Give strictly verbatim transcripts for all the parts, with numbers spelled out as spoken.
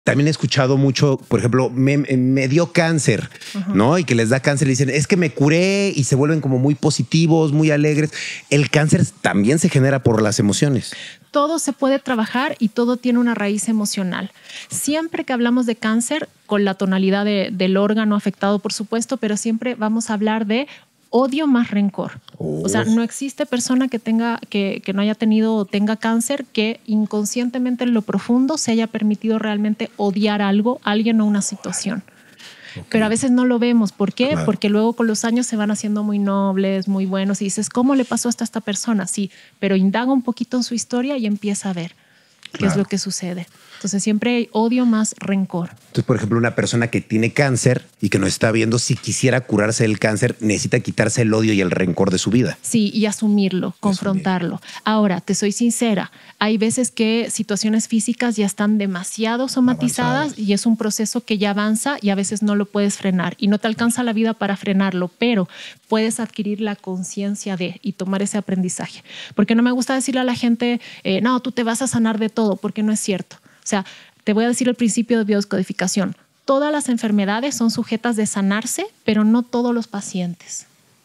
También he escuchado mucho, por ejemplo, me, me dio cáncer, uh-huh. ¿no? Y que les da cáncer y dicen, es que me curé y se vuelven como muy positivos, muy alegres. El cáncer también se genera por las emociones. Todo se puede trabajar y todo tiene una raíz emocional. Siempre que hablamos de cáncer, con la tonalidad de, del órgano afectado, por supuesto, pero siempre vamos a hablar de odio más rencor. Oh. O sea, no existe persona que tenga, que, que no haya tenido o tenga cáncer que inconscientemente en lo profundo se haya permitido realmente odiar algo, alguien o una situación. Okay. Pero a veces no lo vemos. ¿Por qué? Claro. Porque luego con los años se van haciendo muy nobles, muy buenos y dices, ¿cómo le pasó hasta esta persona? Sí, pero indaga un poquito en su historia y empieza a ver qué claro. es lo que sucede. Entonces siempre hay odio más rencor. Entonces, por ejemplo, una persona que tiene cáncer y que nos está viendo, si quisiera curarse del cáncer, necesita quitarse el odio y el rencor de su vida. Sí, y asumirlo, confrontarlo. Asumir. Ahora, te soy sincera, hay veces que situaciones físicas ya están demasiado somatizadas Avanzadas. Y es un proceso que ya avanza y a veces no lo puedes frenar y no te alcanza la vida para frenarlo, pero puedes adquirir la conciencia de y tomar ese aprendizaje. Porque no me gusta decirle a la gente, eh, no, tú te vas a sanar de todo, porque no es cierto. O sea, te voy a decir el principio de biodescodificación. Todas las enfermedades son sujetas de sanarse, pero no todos los pacientes.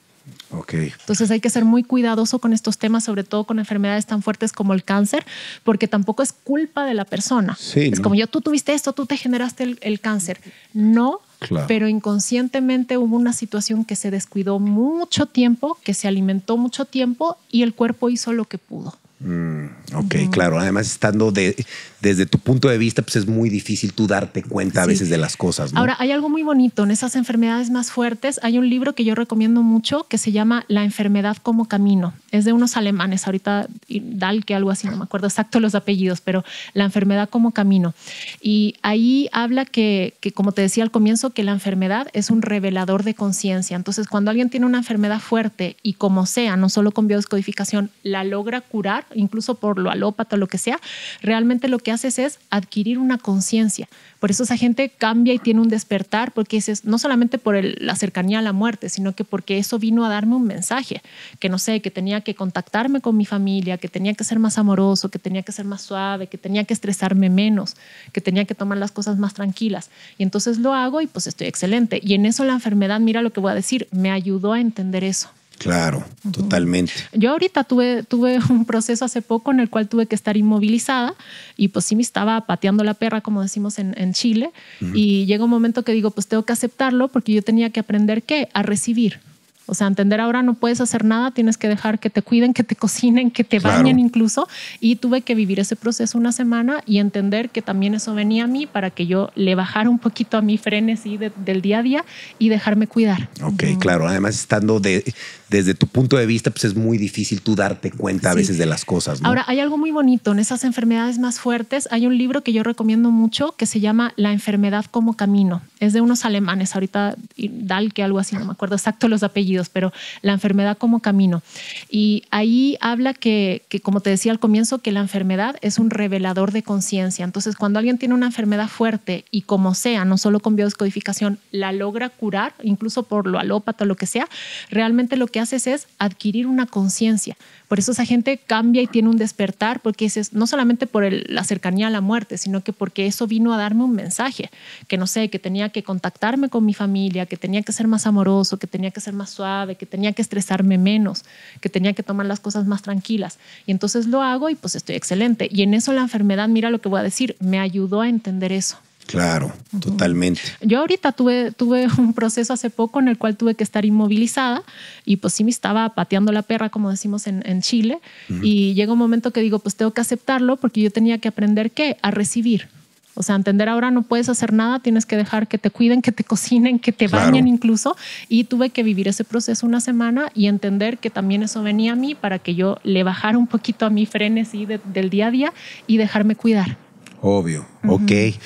Okay. Entonces hay que ser muy cuidadoso con estos temas, sobre todo con enfermedades tan fuertes como el cáncer, porque tampoco es culpa de la persona. Sí, es ¿no? como yo, tú tuviste esto, tú te generaste el, el cáncer. No, claro. Pero inconscientemente hubo una situación que se descuidó mucho tiempo, que se alimentó mucho tiempo y el cuerpo hizo lo que pudo. Mm, ok, uh-huh. claro. Además, estando de, desde tu punto de vista, pues es muy difícil tú darte cuenta sí. a veces de las cosas, ¿no? Ahora, hay algo muy bonito en esas enfermedades más fuertes. Hay un libro que yo recomiendo mucho que se llama La enfermedad como camino. Es de unos alemanes, ahorita Dahlke, algo así, no me acuerdo exacto los apellidos, pero La enfermedad como camino. Y ahí habla que, que, como te decía al comienzo, que la enfermedad es un revelador de conciencia. Entonces, cuando alguien tiene una enfermedad fuerte y como sea, no solo con biodescodificación, la logra curar, incluso por lo alópata, lo que sea, realmente lo que haces es adquirir una conciencia. Por eso esa gente cambia y tiene un despertar, porque es no solamente por el, la cercanía a la muerte, sino que porque eso vino a darme un mensaje, que no sé, que tenía que contactarme con mi familia, que tenía que ser más amoroso, que tenía que ser más suave, que tenía que estresarme menos, que tenía que tomar las cosas más tranquilas. Y entonces lo hago y pues estoy excelente. Y en eso la enfermedad, mira lo que voy a decir, me ayudó a entender eso. Claro, uh-huh. totalmente. Yo ahorita tuve, tuve un proceso hace poco en el cual tuve que estar inmovilizada y pues sí me estaba pateando la perra, como decimos en, en Chile. Uh-huh. Y llega un momento que digo, pues tengo que aceptarlo porque yo tenía que aprender ¿qué? A recibir. O sea, entender ahora no puedes hacer nada, tienes que dejar que te cuiden, que te cocinen, que te claro. bañen incluso. Y tuve que vivir ese proceso una semana y entender que también eso venía a mí para que yo le bajara un poquito a mi frenesí de, del día a día y dejarme cuidar. Ok, uh-huh. claro. Además, estando de, desde tu punto de vista, pues es muy difícil tú darte cuenta sí. a veces de las cosas, ¿no? Ahora, hay algo muy bonito en esas enfermedades más fuertes. Hay un libro que yo recomiendo mucho que se llama La enfermedad como camino. Es de unos alemanes, ahorita Dahlke, algo así, no me acuerdo exacto los apellidos, pero La enfermedad como camino. Y ahí habla que, que, como te decía al comienzo, que la enfermedad es un revelador de conciencia. Entonces, cuando alguien tiene una enfermedad fuerte y como sea, no solo con biodescodificación, la logra curar, incluso por lo alópata, lo que sea, realmente lo que haces es adquirir una conciencia. Por eso esa gente cambia y tiene un despertar, porque es no solamente por el, la cercanía a la muerte, sino que porque eso vino a darme un mensaje, que no sé, que tenía que contactarme con mi familia, que tenía que ser más amoroso, que tenía que ser más suave, que tenía que estresarme menos, que tenía que tomar las cosas más tranquilas. Y entonces lo hago y pues estoy excelente. Y en eso la enfermedad, mira lo que voy a decir, me ayudó a entender eso. Claro, uh-huh. totalmente. Yo ahorita tuve, tuve un proceso hace poco en el cual tuve que estar inmovilizada y pues sí me estaba pateando la perra, como decimos en, en Chile. Uh-huh. Y llega un momento que digo, pues tengo que aceptarlo porque yo tenía que aprender ¿qué? A recibir. O sea, entender ahora no puedes hacer nada, tienes que dejar que te cuiden, que te cocinen, que te claro. bañen incluso. Y tuve que vivir ese proceso una semana y entender que también eso venía a mí para que yo le bajara un poquito a mi frenesí de, del día a día y dejarme cuidar. Obvio, uh-huh. ok. He,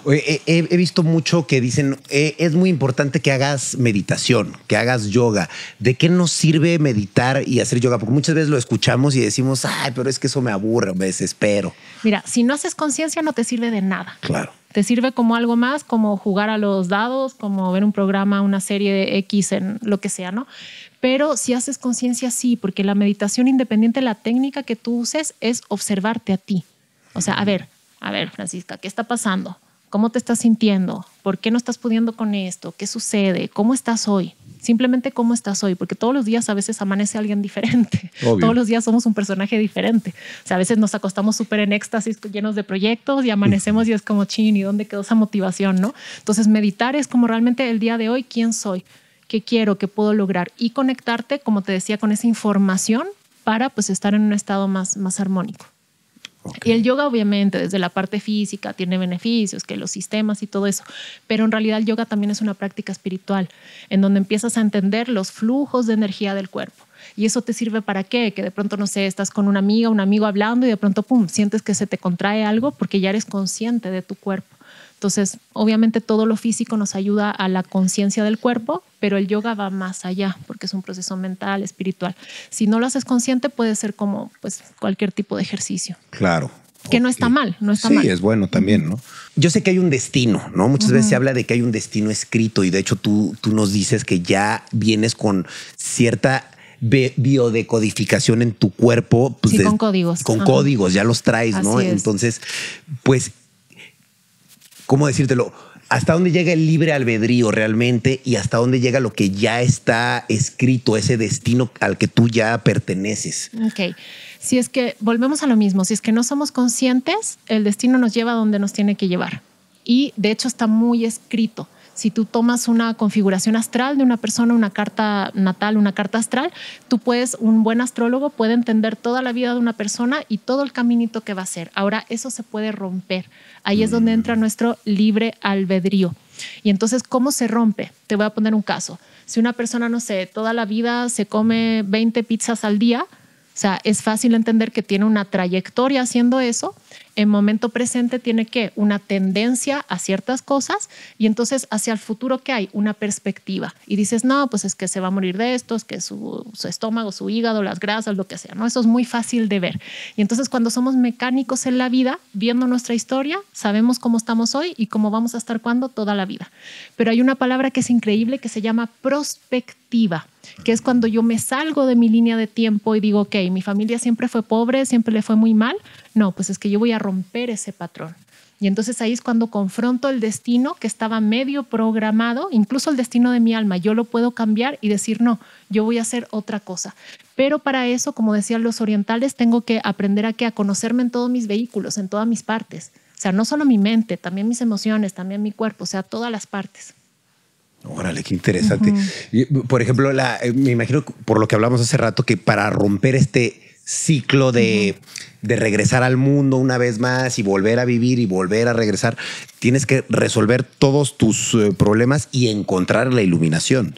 he, he visto mucho que dicen, eh, es muy importante que hagas meditación, que hagas yoga. ¿De qué nos sirve meditar y hacer yoga? Porque muchas veces lo escuchamos y decimos, ay, pero es que eso me aburre, me desespero. Mira, si no haces conciencia no te sirve de nada. Claro. Te sirve como algo más, como jugar a los dados, como ver un programa, una serie de X en lo que sea, ¿no? Pero si haces conciencia, sí, porque la meditación, independiente de la técnica que tú uses, es observarte a ti. O sea, a ver, A ver, Francisca, ¿qué está pasando? ¿Cómo te estás sintiendo? ¿Por qué no estás pudiendo con esto? ¿Qué sucede? ¿Cómo estás hoy? Simplemente cómo estás hoy, porque todos los días a veces amanece alguien diferente. Obvio. Todos los días somos un personaje diferente. O sea, a veces nos acostamos súper en éxtasis, llenos de proyectos y amanecemos y es como chin, ¿y dónde quedó esa motivación, no? Entonces meditar es como realmente el día de hoy, ¿quién soy? ¿Qué quiero? ¿Qué puedo lograr? Y conectarte, como te decía, con esa información para pues estar en un estado más, más armónico. Okay. Y el yoga obviamente desde la parte física tiene beneficios, que los sistemas y todo eso, pero en realidad el yoga también es una práctica espiritual en donde empiezas a entender los flujos de energía del cuerpo. ¿Y eso te sirve para qué? Que de pronto, no sé, estás con una amiga, un amigo hablando y de pronto, pum, sientes que se te contrae algo porque ya eres consciente de tu cuerpo. Entonces, obviamente todo lo físico nos ayuda a la conciencia del cuerpo, pero el yoga va más allá porque es un proceso mental, espiritual. Si no lo haces consciente, puede ser como pues, cualquier tipo de ejercicio. Claro. Que okay. no está mal, no está sí, mal. Sí, es bueno también, ¿no? Yo sé que hay un destino, ¿no? Muchas uh-huh. veces se habla de que hay un destino escrito y de hecho tú, tú nos dices que ya vienes con cierta biodecodificación en tu cuerpo. Pues sí, de, con códigos. Con uh-huh. códigos, ya los traes, Así ¿no? es. Entonces, pues, ¿cómo decírtelo? ¿Hasta dónde llega el libre albedrío realmente y hasta dónde llega lo que ya está escrito, ese destino al que tú ya perteneces? Ok. Si es que volvemos a lo mismo, si es que no somos conscientes, el destino nos lleva a donde nos tiene que llevar. Y de hecho está muy escrito. Si tú tomas una configuración astral de una persona, una carta natal, una carta astral, tú puedes, un buen astrólogo puede entender toda la vida de una persona y todo el caminito que va a hacer. Ahora, eso se puede romper. Ahí es donde entra nuestro libre albedrío. Y entonces, ¿cómo se rompe? Te voy a poner un caso. Si una persona, no sé, toda la vida se come veinte pizzas al día, o sea, es fácil entender que tiene una trayectoria haciendo eso. En momento presente tiene que una tendencia a ciertas cosas y entonces hacia el futuro ¿qué hay? Una perspectiva. Y dices, no, pues es que se va a morir de esto, es que su, su estómago, su hígado, las grasas, lo que sea, ¿no? Eso es muy fácil de ver. Y entonces cuando somos mecánicos en la vida, viendo nuestra historia, sabemos cómo estamos hoy y cómo vamos a estar cuando toda la vida. Pero hay una palabra que es increíble que se llama prospectiva, que es cuando yo me salgo de mi línea de tiempo y digo, ok, mi familia siempre fue pobre, siempre le fue muy mal. No, pues es que yo voy a romper ese patrón. Y entonces ahí es cuando confronto el destino que estaba medio programado, incluso el destino de mi alma. Yo lo puedo cambiar y decir, no, yo voy a hacer otra cosa. Pero para eso, como decían los orientales, tengo que aprender a, ¿qué? A conocerme en todos mis vehículos, en todas mis partes. O sea, no solo mi mente, también mis emociones, también mi cuerpo, o sea, todas las partes. Órale, qué interesante. Uh-huh. Por ejemplo, la, me imagino por lo que hablamos hace rato que para romper este ciclo de, uh-huh. de regresar al mundo una vez más y volver a vivir y volver a regresar, tienes que resolver todos tus uh, problemas y encontrar la iluminación.